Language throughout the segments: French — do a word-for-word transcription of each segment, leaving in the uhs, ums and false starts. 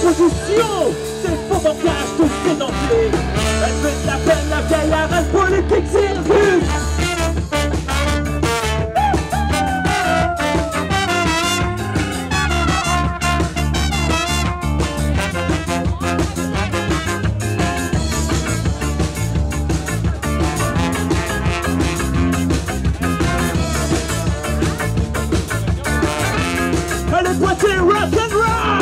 l'opposition, c'est faux bancage de sédenté. Elle fait de la peine, la vieille arrête politique Sirius. Elle est boîtée rock'n'roll.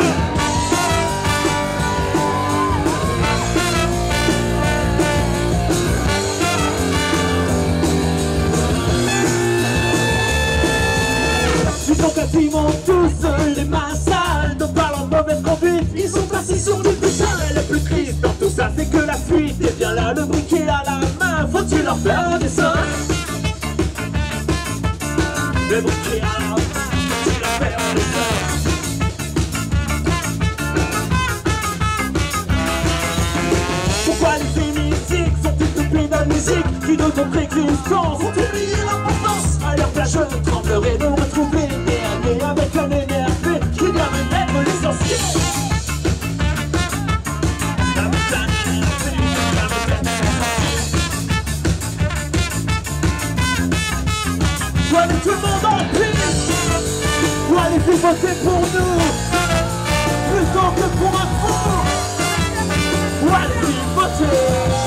Ils sont quasiment tous les mains sales, de parlant de mauvaise conduite. Ils sont assis sur du putain. Et le plus triste dans tout ça, c'est que la fuite. Et bien là, le briquet à la main, faut-il leur faire un dessin? Le briquet à la main, faut-il leur faire un dessin? Pourquoi les hémicycles sont-ils coupés de musique qui de notre existence? Ont-ils oublié l'importance? À leur place, je tremblerai de me retrouver dernier avec un énervé qui vient me mettre licencié. La montagne est licenciée, la montagne est licenciée. Où allez tout le monde en piste? Où allez-vous voter pour nous? Plutôt que pour un fou? Où allez-vous voter?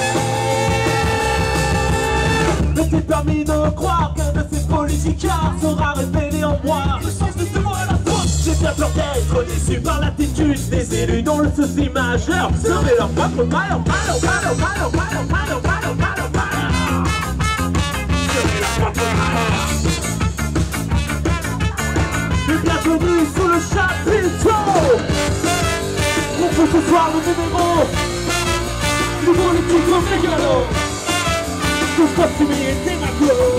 Mais c'est permis de croire qu'un de ces politicards sera révélé en moi. Le sens de tout à la fois. J'ai bien peur d'être déçu par l'attitude des élus dont le souci majeur serait leur propre malheur, malheur, malheur, malheur, malheur, malheur, malheur, malheur, malheur. Serait leur propre malheur. Et bienvenue sous le chapiteau. On peut ce soir le numéro. Nous voulons les titres mégalos. Tous costumés et démagos.